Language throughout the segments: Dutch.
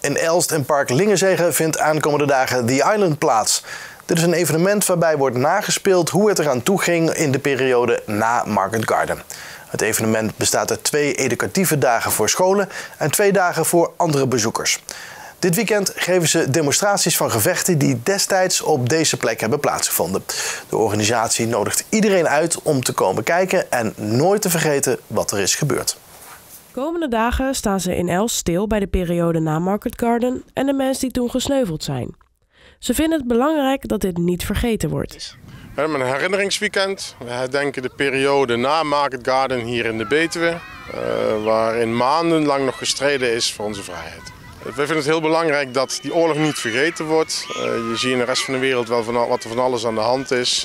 In Elst en Park Lingenzegen vindt aankomende dagen The Island plaats. Dit is een evenement waarbij wordt nagespeeld hoe het eraan toe ging in de periode na Market Garden. Het evenement bestaat uit 2 educatieve dagen voor scholen en 2 dagen voor andere bezoekers. Dit weekend geven ze demonstraties van gevechten die destijds op deze plek hebben plaatsgevonden. De organisatie nodigt iedereen uit om te komen kijken en nooit te vergeten wat er is gebeurd. Komende dagen staan ze in Elst stil bij de periode na Market Garden en de mensen die toen gesneuveld zijn. Ze vinden het belangrijk dat dit niet vergeten wordt. We hebben een herinneringsweekend. We herdenken de periode na Market Garden hier in de Betuwe, waarin maandenlang nog gestreden is voor onze vrijheid. We vinden het heel belangrijk dat die oorlog niet vergeten wordt. Je ziet in de rest van de wereld wel wat er van alles aan de hand is.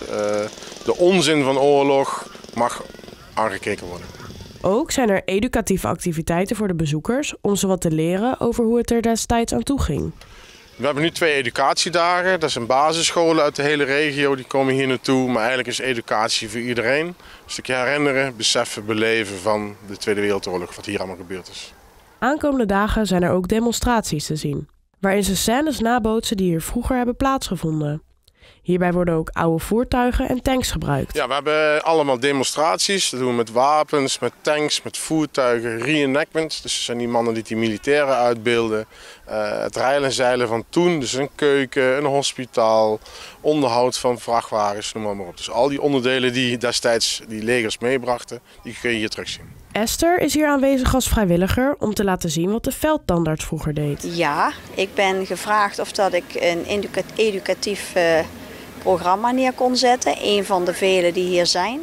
De onzin van oorlog mag aangekeken worden. Ook zijn er educatieve activiteiten voor de bezoekers om ze wat te leren over hoe het er destijds aan toe ging. We hebben nu 2 educatiedagen. Dat zijn basisscholen uit de hele regio, die komen hier naartoe. Maar eigenlijk is educatie voor iedereen. Een stukje herinneren, beseffen, beleven van de Tweede Wereldoorlog, wat hier allemaal gebeurd is. Aankomende dagen zijn er ook demonstraties te zien, waarin ze scènes nabootsen die hier vroeger hebben plaatsgevonden. Hierbij worden ook oude voertuigen en tanks gebruikt. Ja, we hebben allemaal demonstraties. Dat doen we met wapens, met tanks, met voertuigen, reenactments. Dus dat zijn die mannen die militairen uitbeelden. Het rijlen en zeilen van toen, dus een keuken, een hospitaal, onderhoud van vrachtwagens, noem maar op. Dus al die onderdelen die destijds die legers meebrachten, die kun je hier terugzien. Esther is hier aanwezig als vrijwilliger om te laten zien wat de veldtandarts vroeger deed. Ja, ik ben gevraagd of dat ik een educatief programma neer kon zetten. Een van de vele die hier zijn.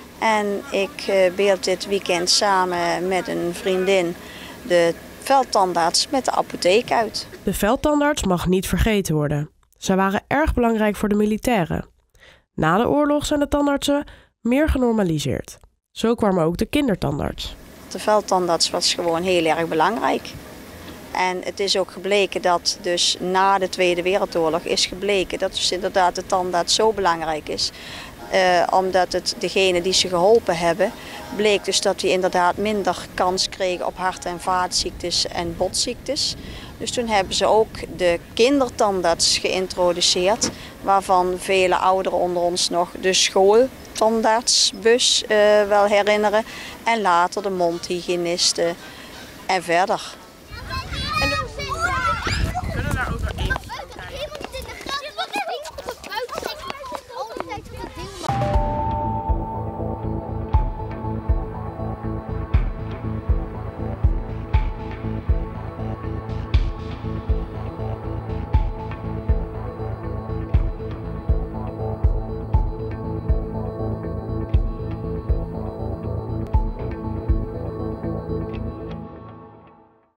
En ik beeld dit weekend samen met een vriendin de veldtandarts met de apotheek uit. De veldtandarts mag niet vergeten worden. Zij waren erg belangrijk voor de militairen. Na de oorlog zijn de tandartsen meer genormaliseerd. Zo kwam ook de kindertandarts. De veldtandarts was gewoon heel erg belangrijk. En het is ook gebleken dat dus na de Tweede Wereldoorlog is gebleken dat dus inderdaad de tandarts zo belangrijk is. Omdat het degene die ze geholpen hebben, bleek dus dat die inderdaad minder kans kregen op hart- en vaatziektes en botziektes. Dus toen hebben ze ook de kindertandarts geïntroduceerd, waarvan vele ouderen onder ons nog de schooltandartsbus wel herinneren. En later de mondhygiënisten en verder.